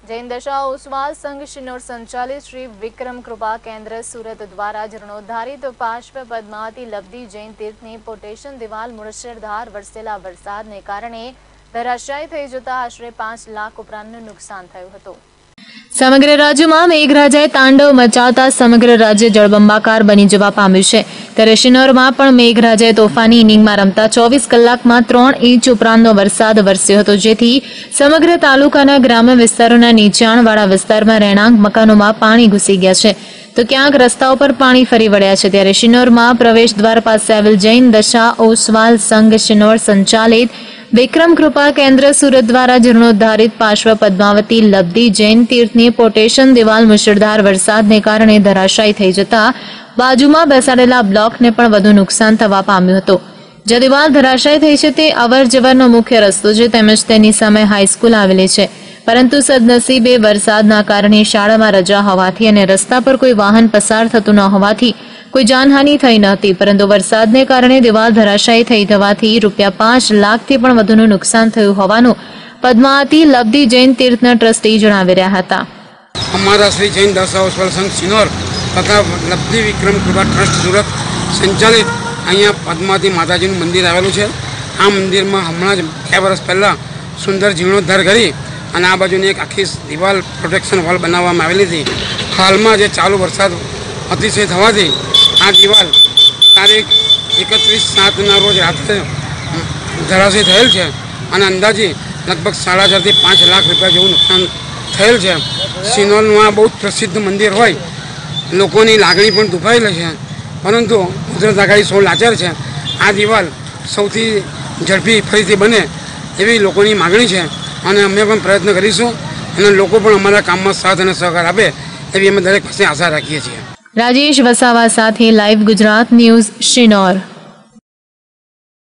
जैन दशा ओसवाल संघ शिनोर संचालित श्री विक्रम कृपा केन्द्र सूरत द्वारा जीर्णोद्धारित पार्श्व पद्मावती लब्धी जैन तीर्थनी पोटेशन दीवाल मुसळधार वरसेला वरसादने कारणे धराशायी થઈ જતા આશરે 5 લાખ ઉપરાંતનું નુકસાન થયું હતું। સમગ્ર રાજ્યમાં મેઘરાજાએ તાંડવ મચાવતા સમગ્ર રાજ્ય જળબંબાકાર બની જવા પામ્યું છે। ત્યારે શિનોરમાં પણ મેઘરાજાએ તોફાની ઇનિંગમાં રમતા 24 કલાકમાં 3 ઇંચ ઉપરાંતનો વરસાદ વરસ્યો હતો, જેથી સમગ્ર તાલુકાના ગ્રામ્ય વિસ્તારોના નીચાણવાળા વિસ્તારમાં રહેણાંક મકાનોમાં પાણી ઘૂસી ગયા છે, તો ક્યાંક રસ્તાઓ પર પાણી ફરી વળ્યા છે। ત્યારે શિનોરમાં પ્રવેશ દ્વાર પાસે આવેલ જૈન દશા ઓસવાલ સંઘ શિનોર સંચાલિત विक्रम कृपा केन्द्र सूरत द्वारा जीर्णोद्धारित पार्श्व पद्मावती लब्धी जैन तीर्थनी पोटेशन दीवाल मुसळधार वरसादने कारणे धराशायी થઈ જતા બાજુમાં બેસાડેલા બ્લોકને પણ વધુ નુકસાન થવા પામ્યું હતું। જે દિવાલ ધરાશાયી થઈ છે તે અવર જવરનો મુખ્ય રસ્તો છે, તેમજ તેની સામે હાઈસ્કૂલ આવેલી છે, પરંતુ સદનસીબે વરસાદના કારણે શાળામાં રજા હોવાથી અને રસ્તા પર કોઈ વાહન પસાર થતું ન હોવાથી કોઈ જાનહાનિ થઈ નહોતી, પરંતુ વરસાદને કારણે દિવાલ ધરાશાયી થઈ થવાથી ₹5 લાખથી પણ વધુનું નુકસાન થયું હોવાનું પદ્માવતી લબ્ધી જૈન તીર્થના ટ્રસ્ટી જણાવી રહ્યા હતા। हमारा श्री जैन दशा ओसवाल संघ सिनोर तथा लब्धी विक्रम कृपा ट्रस्ट सूरत संचालित अँ पद्मावती माताजी मंदिर आवेलू है। आ मंदिर में हमणा ज 2 वर्ष पहला सुंदर जीर्णोद्धार करी અને આ બાજુની એક આખી દિવાલ પ્રોટેક્શન વોલ બનાવવામાં આવેલી હતી। હાલમાં જે ચાલુ વરસાદ અતિશય થવાથી આ દિવાલ તારીખ 31/7ના રોજ રાત્રે ધરાશયી થયેલ છે અને અંદાજે લગભગ 4.5 થી 5 લાખ રૂપિયા જેવું નુકસાન થયેલ છે। સિનોરનું આ બહુ પ્રસિદ્ધ મંદિર હોય, લોકોની લાગણી પણ દુભાયેલી છે, પરંતુ કુદરત આગાહી સૌ લાચાર છે। આ દિવાલ સૌથી ઝડપી ફરીથી બને એવી લોકોની માગણી છે અને અમે પણ પ્રયત્ન કરીશું અને લોકો પણ અમારા કામમાં સાથ અને સહકાર આપે એવી અમે દરેક પાસે આશા રાખીએ છીએ। राजेश वसावा साथे लाइव गुजरात न्यूज शिनोर।